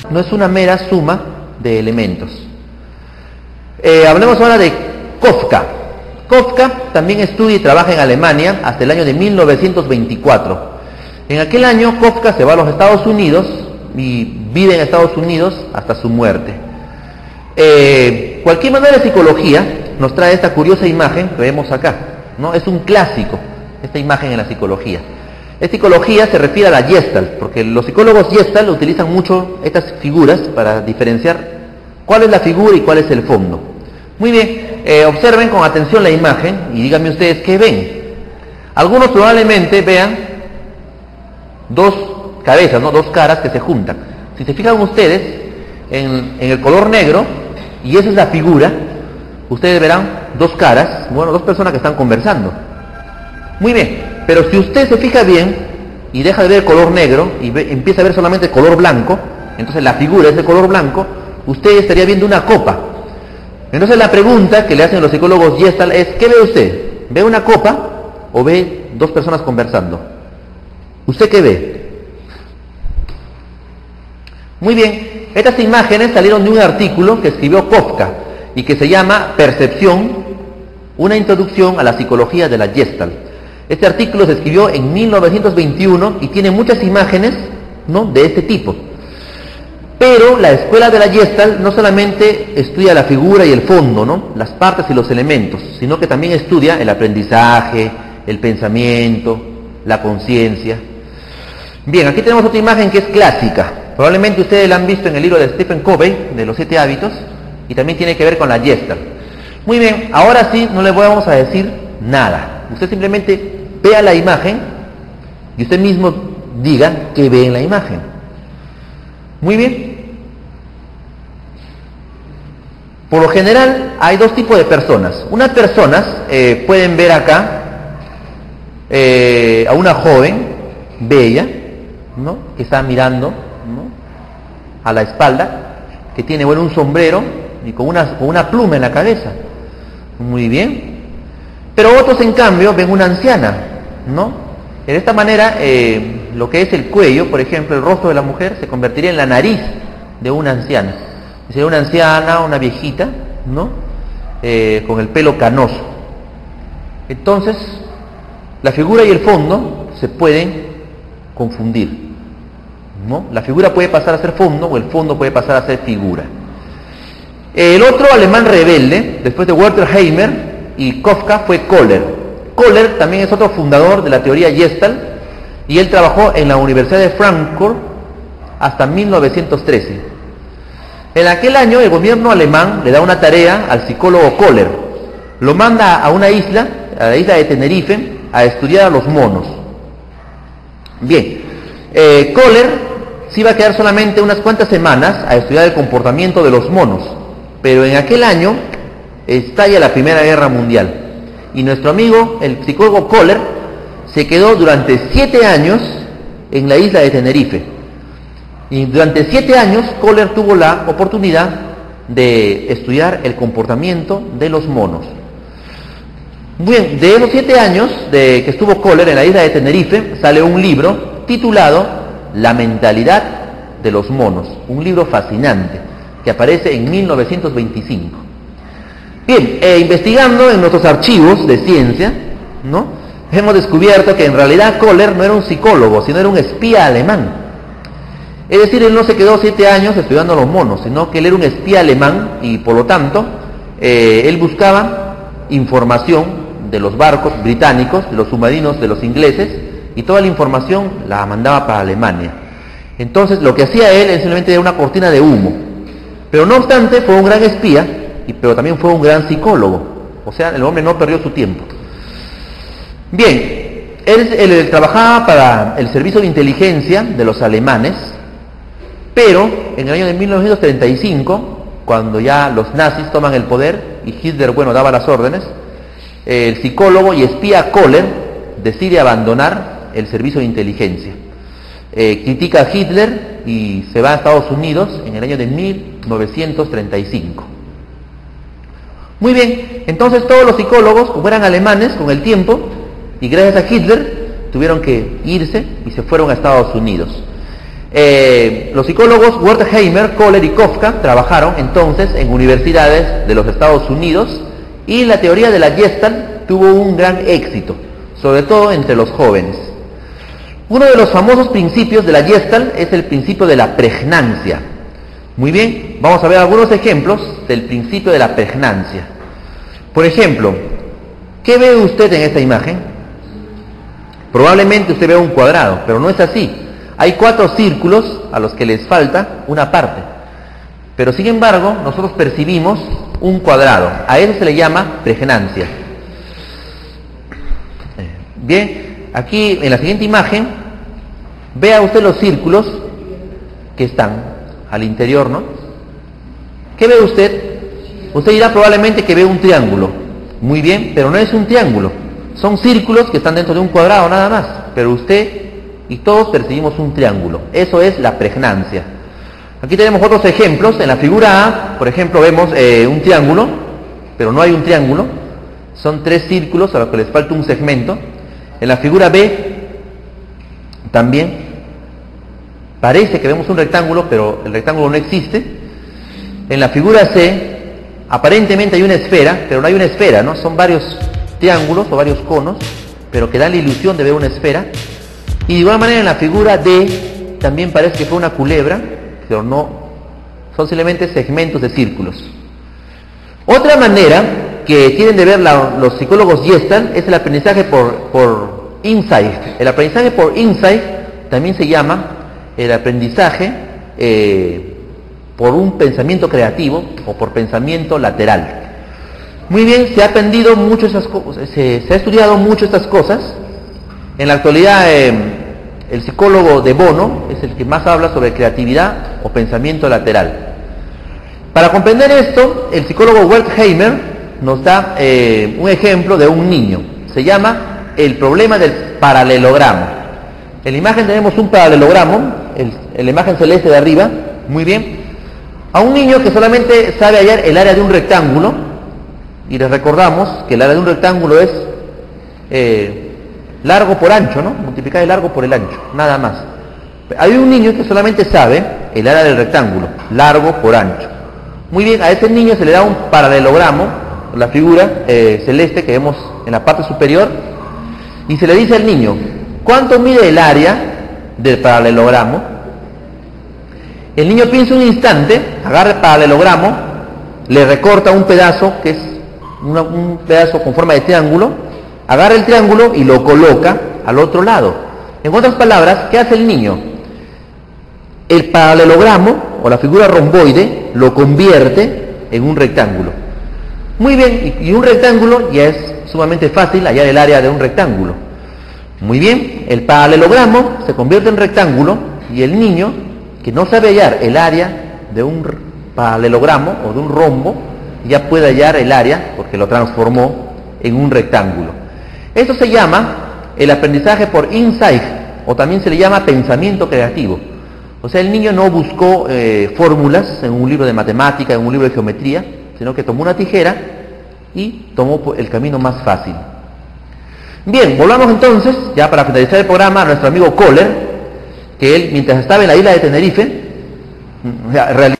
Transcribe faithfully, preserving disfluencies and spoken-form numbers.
no es una mera suma de elementos. Eh, hablemos ahora de Kafka. Kafka también estudia y trabaja en Alemania hasta el año de mil novecientos veinticuatro. En aquel año Kafka se va a los Estados Unidos y vive en Estados Unidos hasta su muerte. Eh, cualquier manual de psicología nos trae esta curiosa imagen que vemos acá, ¿no? Es un clásico esta imagen en la psicología. La psicología se refiere a la Gestalt, porque los psicólogos Gestalt utilizan mucho estas figuras para diferenciar cuál es la figura y cuál es el fondo. Muy bien, eh, observen con atención la imagen y díganme ustedes qué ven. Algunos probablemente vean dos cabezas, ¿no? Dos caras que se juntan. Si se fijan ustedes en, en el color negro, y esa es la figura, ustedes verán dos caras, bueno, dos personas que están conversando. Muy bien, pero si usted se fija bien y deja de ver el color negro y ve, empieza a ver solamente el color blanco, entonces la figura es de color blanco, usted estaría viendo una copa. Entonces la pregunta que le hacen los psicólogos Gestalt es, ¿qué ve usted? ¿Ve una copa o ve dos personas conversando? ¿Usted qué ve? Muy bien, estas imágenes salieron de un artículo que escribió Kafka y que se llama Percepción, una introducción a la psicología de la Gestalt. Este artículo se escribió en mil novecientos veintiuno y tiene muchas imágenes, ¿no?, de este tipo. Pero la escuela de la Gestalt no solamente estudia la figura y el fondo, ¿no?, las partes y los elementos, sino que también estudia el aprendizaje, el pensamiento, la conciencia. Bien, aquí tenemos otra imagen que es clásica. Probablemente ustedes la han visto en el libro de Stephen Covey, de los siete hábitos, y también tiene que ver con la Gestalt. Muy bien, ahora sí no le vamos a decir nada. Usted simplemente vea la imagen y usted mismo diga qué ve en la imagen. Muy bien. Por lo general hay dos tipos de personas. Unas personas eh, pueden ver acá eh, a una joven bella, ¿no?, que está mirando, ¿no?, a la espalda, que tiene, bueno, un sombrero y con una, con una pluma en la cabeza. Muy bien. Pero otros, en cambio, ven una anciana, ¿no? De esta manera, eh, lo que es el cuello, por ejemplo, el rostro de la mujer, se convertiría en la nariz de una anciana. Sería una anciana, una viejita, ¿no?, eh, con el pelo canoso. Entonces, la figura y el fondo se pueden confundir, ¿no? La figura puede pasar a ser fondo o el fondo puede pasar a ser figura. El otro alemán rebelde, después de Wertheimer y Kafka, fue Kohler. Kohler también es otro fundador de la teoría Gestalt y él trabajó en la Universidad de Frankfurt hasta mil novecientos trece. En aquel año el gobierno alemán le da una tarea al psicólogo Kohler. Lo manda a una isla, a la isla de Tenerife, a estudiar a los monos. Bien, eh, Kohler se iba a quedar solamente unas cuantas semanas a estudiar el comportamiento de los monos, pero en aquel año estalla la Primera Guerra Mundial y nuestro amigo, el psicólogo Kohler, se quedó durante siete años en la isla de Tenerife. Y durante siete años Kohler tuvo la oportunidad de estudiar el comportamiento de los monos. Bien, de esos siete años de que estuvo Kohler en la isla de Tenerife, sale un libro titulado La mentalidad de los monos, un libro fascinante que aparece en mil novecientos veinticinco. Bien, eh, investigando en nuestros archivos de ciencia, ¿no?, hemos descubierto que en realidad Kohler no era un psicólogo, sino era un espía alemán. Es decir, él no se quedó siete años estudiando a los monos, sino que él era un espía alemán y por lo tanto eh, él buscaba información de los barcos británicos, de los submarinos de los ingleses, y toda la información la mandaba para Alemania. Entonces lo que hacía él es simplemente era una cortina de humo. Pero no obstante fue un gran espía, y, pero también fue un gran psicólogo. O sea, el hombre no perdió su tiempo. Bien, él, él, él trabajaba para el servicio de inteligencia de los alemanes, pero en el año de mil novecientos treinta y cinco, cuando ya los nazis toman el poder y Hitler, bueno, daba las órdenes, el psicólogo y espía Kohler decide abandonar el servicio de inteligencia. Eh, critica a Hitler y se va a Estados Unidos en el año de mil novecientos treinta y cinco. Muy bien, entonces todos los psicólogos, como eran alemanes con el tiempo, y gracias a Hitler, tuvieron que irse y se fueron a Estados Unidos. Eh, los psicólogos Wertheimer, Kohler y Kafka trabajaron entonces en universidades de los Estados Unidos y la teoría de la Gestalt tuvo un gran éxito, sobre todo entre los jóvenes. Uno de los famosos principios de la Gestalt es el principio de la pregnancia. Muy bien, vamos a ver algunos ejemplos del principio de la pregnancia. Por ejemplo, ¿qué ve usted en esta imagen? Probablemente usted vea un cuadrado, pero no es así. Hay cuatro círculos a los que les falta una parte. Pero sin embargo, nosotros percibimos un cuadrado. A eso se le llama pregnancia. Bien, aquí en la siguiente imagen, vea usted los círculos que están al interior, ¿no? ¿Qué ve usted? Usted dirá probablemente que ve un triángulo. Muy bien, pero no es un triángulo. Son círculos que están dentro de un cuadrado nada más. Pero usted y todos percibimos un triángulo. Eso es la pregnancia. Aquí tenemos otros ejemplos. En la figura A, por ejemplo, vemos eh, un triángulo, pero no hay un triángulo. Son tres círculos a los que les falta un segmento. En la figura B, también parece que vemos un rectángulo, pero el rectángulo no existe. En la figura C, aparentemente hay una esfera, pero no hay una esfera, ¿no? Son varios triángulos o varios conos, pero que dan la ilusión de ver una esfera. Y de igual manera en la figura D también parece que fue una culebra, pero no, son simplemente segmentos de círculos. Otra manera que tienen de ver la, los psicólogos Gestalt es el aprendizaje por, por insight. El aprendizaje por insight también se llama el aprendizaje eh, por un pensamiento creativo o por pensamiento lateral. Muy bien, se ha aprendido mucho esas cosas, se, se ha estudiado mucho estas cosas. En la actualidad, eh, el psicólogo de Bono es el que más habla sobre creatividad o pensamiento lateral. Para comprender esto, el psicólogo Wertheimer nos da eh, un ejemplo de un niño. Se llama el problema del paralelogramo. En la imagen tenemos un paralelogramo, el, en la imagen celeste de arriba, muy bien. A un niño que solamente sabe hallar el área de un rectángulo, y les recordamos que el área de un rectángulo es Eh, largo por ancho, ¿no? Multiplicar el largo por el ancho, nada más. Hay un niño que solamente sabe el área del rectángulo, largo por ancho. Muy bien, a ese niño se le da un paralelogramo, la figura eh, celeste que vemos en la parte superior, y se le dice al niño, ¿cuánto mide el área del paralelogramo? El niño piensa un instante, agarra el paralelogramo, le recorta un pedazo, que es una, un pedazo con forma de triángulo, agarra el triángulo y lo coloca al otro lado. En otras palabras, ¿qué hace el niño? El paralelogramo o la figura romboide lo convierte en un rectángulo. Muy bien, y un rectángulo ya es sumamente fácil hallar el área de un rectángulo. Muy bien, el paralelogramo se convierte en rectángulo y el niño, que no sabe hallar el área de un paralelogramo o de un rombo, ya puede hallar el área porque lo transformó en un rectángulo. Esto se llama el aprendizaje por insight, o también se le llama pensamiento creativo. O sea, el niño no buscó eh, fórmulas en un libro de matemática, en un libro de geometría, sino que tomó una tijera y tomó el camino más fácil. Bien, volvamos entonces, ya para finalizar el programa, a nuestro amigo Kohler, que él, mientras estaba en la isla de Tenerife, realizó